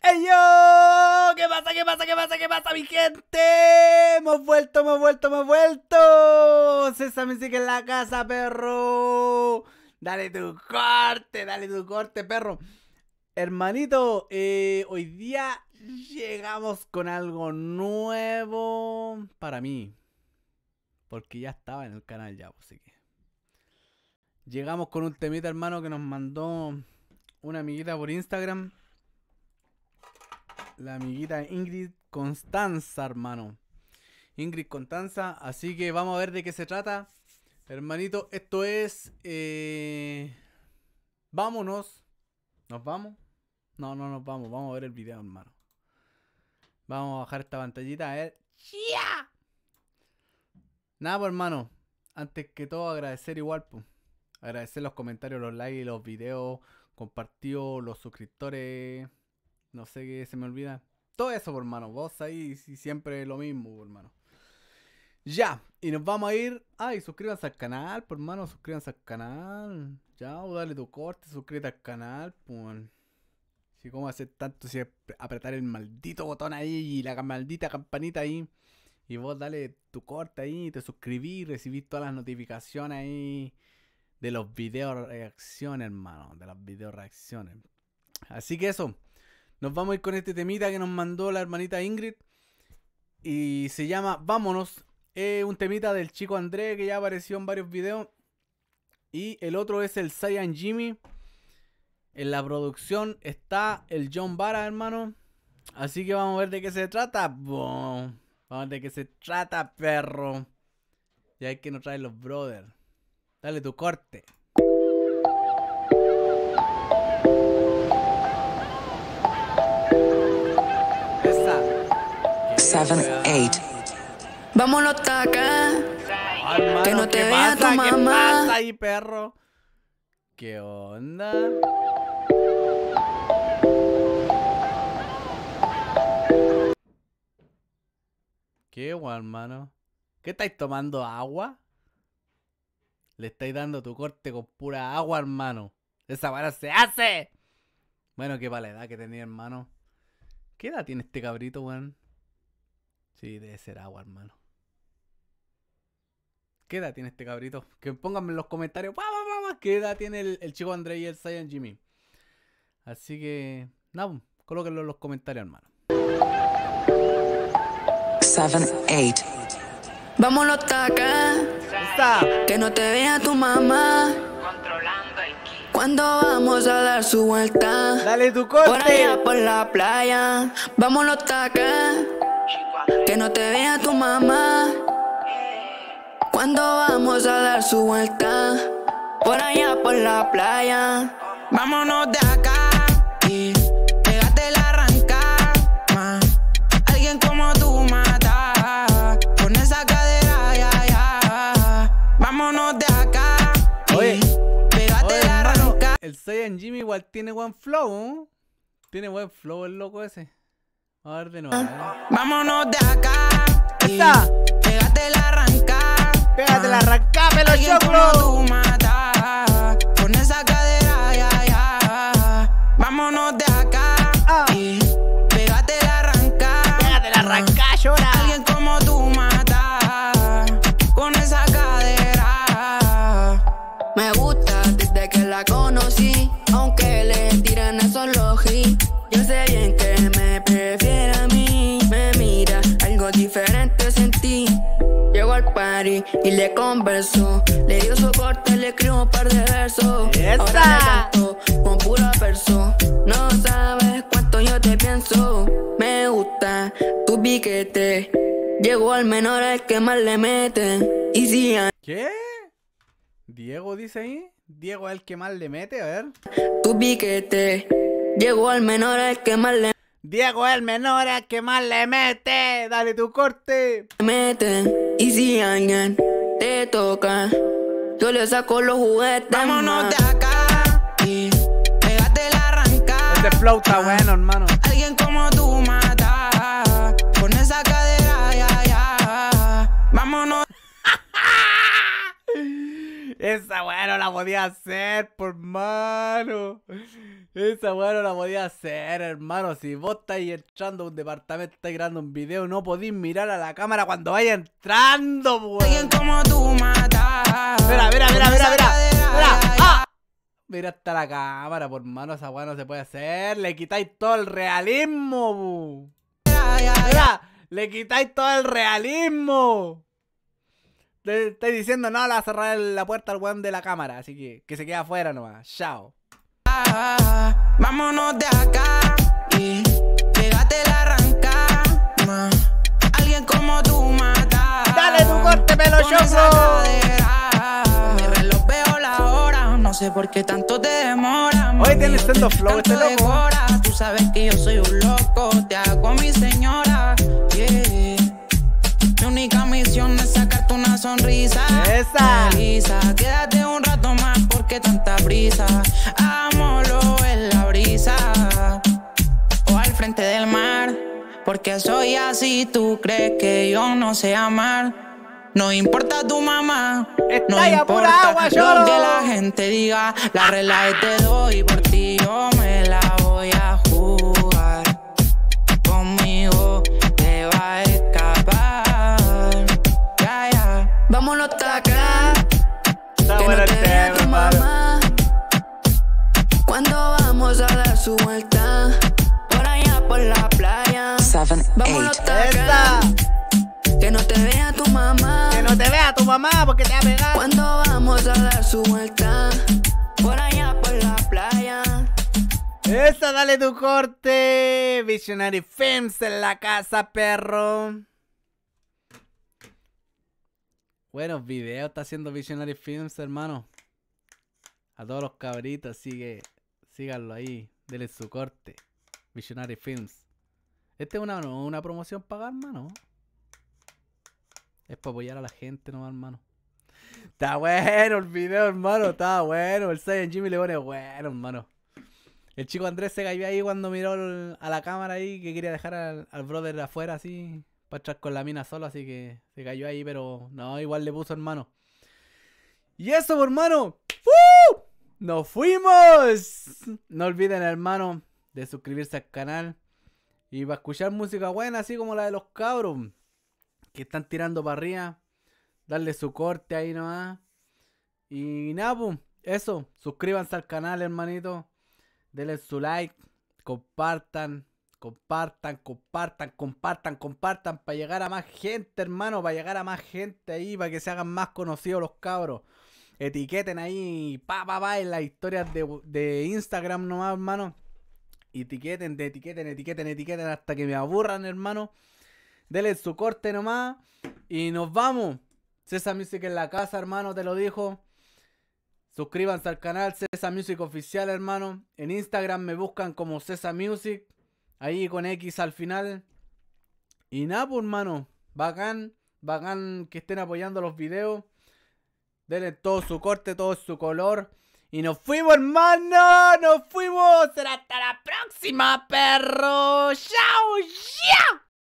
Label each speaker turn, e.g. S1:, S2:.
S1: ¡Ey yo! ¿Qué pasa? ¿Qué pasa? ¿Qué pasa? ¿Qué pasa, mi gente? Hemos vuelto. César me sigue en la casa, perro. Dale tu corte, perro. Hermanito, hoy día llegamos con algo nuevo para mí. Porque ya estaba en el canal ya, así que... Llegamos con un temita, hermano, que nos mandó una amiguita por Instagram. La amiguita Ingrid Constanza, hermano. Ingrid Constanza. Así que vamos a ver de qué se trata. Hermanito, esto es... Vámonos. ¿Nos vamos? No nos vamos. Vamos a ver el video, hermano. Vamos a bajar esta pantallita. A ver. ¡Ya! Nada, pues, hermano. Antes que todo, agradecer igual, pues. Agradecer los comentarios, los likes, los videos compartidos, los suscriptores. No sé qué se me olvida. Todo eso, por hermano. Vos ahí siempre lo mismo, por hermano. Ya. Y nos vamos a ir. Ay, suscríbanse al canal, por hermano. Suscríbanse al canal. Ya, dale tu corte. Suscríbete al canal, pues. Si cómo hacer tanto, si apretar el maldito botón ahí y la maldita campanita ahí. Y vos dale tu corte ahí, te suscribís, recibís todas las notificaciones ahí de los videos reacciones, hermano. De las video reacciones. Así que eso. Nos vamos a ir con este temita que nos mandó la hermanita Ingrid. Y se llama Vámonos. Es un temita del chico André que ya apareció en varios videos. Y el otro es el Cyan Jimmy. En la producción está el John Vara, hermano. Así que vamos a ver de qué se trata. Vamos a ver de qué se trata, perro. Ya hay que nos traen los brothers. Dale tu corte.
S2: 7-8. Vámonos acá.
S1: Hermano,
S2: que no te
S1: ¿qué
S2: vea
S1: pasa?
S2: tu
S1: ¿Qué
S2: mamá.
S1: pasa ahí, perro? ¿Qué onda? ¿Qué guay, hermano? ¿Qué estáis tomando, agua? Le estáis dando tu corte con pura agua, hermano. Esa vara se hace. Bueno, que para la edad que tenía, hermano. ¿Qué edad tiene este cabrito, weón? Sí, debe ser agua, hermano. ¿Qué edad tiene este cabrito? Que pónganme en los comentarios. ¿Qué edad tiene el chico André y el Cyan Jimmy? Así que... nada, colóquenlo en los comentarios, hermano.
S2: 7-8. Vámonos acá.
S1: ¡Está!
S2: Que no te vea tu mamá. Cuando vamos a dar su vuelta.
S1: ¡Dale tu
S2: Por
S1: corte!
S2: allá por la playa. Vámonos acá. Que no te vea tu mamá. Cuando vamos a dar su vuelta. Por allá por la playa. Vámonos de acá. Y pégate la arranca. Alguien como tú mata. Con esa cadera, ya. Vámonos de acá.
S1: Oye,
S2: Pégate la
S1: hermano,
S2: arranca.
S1: el Cyan Jimmy igual tiene buen flow, ¿eh? Tiene buen flow el loco ese. A ver de nuevo,
S2: Vámonos de acá.
S1: ¡Está!
S2: Pégate la arranca.
S1: ¡Pégate la arrancá, pelo
S2: Alguien como
S1: choclo!
S2: tú mata. Con esa cadera, ya. Vámonos de acá. Y pégate la arranca.
S1: ¡Pégate la arrancá, llora!
S2: Alguien como tú mata. Con esa cadera. Me gusta desde que la conocí. Aunque le tiran esos logis. Yo sé bien que me prefiere a mí. Me mira, algo diferente sentí. Llegó al party y le conversó. Le dio su corte, le escribió un par de versos.
S1: ¡Esa!
S2: Ahora le canto con pura verso. No sabes cuánto yo te pienso. Me gusta tu piquete. Llegó al menor al que más le mete. Y si a
S1: ¿Qué? ¿Diego dice ahí? ¿Diego es el que más le mete? A ver.
S2: tu piquete. Llegó al menor al que más le
S1: Diego es el menor al que más le mete. Dale tu corte.
S2: mete. Y si alguien te toca, yo le saco los juguetes. Vámonos de acá. Y pégate la arranca.
S1: Este flow está bueno, hermano.
S2: Alguien como tú mata. Con esa cadera, ya. Vámonos.
S1: Esa weá no la podía hacer, por mano. Esa weá no la podía hacer, hermano. Si vos estáis entrando a un departamento, estáis grabando un video, no podéis mirar a la cámara cuando vaya entrando, weón.
S2: Alguien como tú mata.
S1: Mira, mira, mira, mira, mira. Mira, ¡ah! Mira hasta la cámara, por mano, esa weá no se puede hacer. Le quitáis todo el realismo, bu. Mira, le quitáis todo el realismo. Le estáis diciendo, no, le va a cerrar la puerta al weón de la cámara, así que se queda afuera nomás. Chao.
S2: Vámonos de acá y pégate la arranca. Alguien como tú mata.
S1: Dale tu corte, pelo choco.
S2: Mi reloj veo la hora. No sé por qué tanto te demora.
S1: Hoy tienes Sendo Flow, este loco.
S2: Devora. Tú sabes que yo soy un loco. Te hago a mi señora. Yeah. Mi única misión es sacarte una sonrisa.
S1: Esa.
S2: Melissa, quédate un rato más porque tanta prisa. Amorlo en la brisa o al frente del mar. Porque soy así, tú crees que yo no sé amar. No importa tu mamá,
S1: Está
S2: no
S1: ya
S2: importa
S1: pura agua,
S2: lo
S1: lloro.
S2: que la gente diga. La regla es te doy, por ti yo me la voy a jugar. Conmigo te va a escapar. Ya, ya. Vámonos hasta acá.
S1: Está bueno el tema, hermano.
S2: Cuando vamos a dar su vuelta por allá por la playa.
S3: 7,
S2: Vámonos
S3: 8.
S2: hasta acá.
S1: Esa.
S2: Que no te vea tu mamá.
S1: Que no te vea tu mamá porque te va a pegar.
S2: Cuando vamos a dar su vuelta por allá por la playa.
S1: Esa, dale tu corte. Visionary Films en la casa, perro. Buenos videos está haciendo Visionary Films, hermano. A todos los cabritos, síganlo ahí. Denle su corte. Visionary Films. Este es una promoción pagada, hermano. Es para apoyar a la gente nomás, hermano. Está bueno el video, hermano. Está bueno. El Saiyan Jimmy le pone bueno, hermano. El chico Andrés se cayó ahí cuando miró a la cámara ahí, que quería dejar al brother afuera así, para atrás con la mina solo, así que se cayó ahí, pero no, igual le puso, hermano. Y eso, hermano. ¡Uh! ¡Nos fuimos! No olviden, hermano, de suscribirse al canal. Y para escuchar música buena, así como la de los cabros que están tirando para arriba, darle su corte ahí nomás. Y nada, pues, eso. Suscríbanse al canal, hermanito. Denle su like. Compartan. Compartan para llegar a más gente, hermano. Para llegar a más gente ahí. Para que se hagan más conocidos los cabros. Etiqueten ahí. En las historias de Instagram nomás, hermano. Etiqueten hasta que me aburran, hermano. Denle su corte nomás. Y nos vamos. César Music en la casa, hermano, te lo dijo. Suscríbanse al canal César Music Oficial, hermano. En Instagram me buscan como César Music. Ahí con X al final. Y nada, pues, hermano. Bacán que estén apoyando los videos. Denle todo su corte, todo su color. Y nos fuimos, hermano. Nos fuimos. Será hasta la próxima, perro. Chao, ya.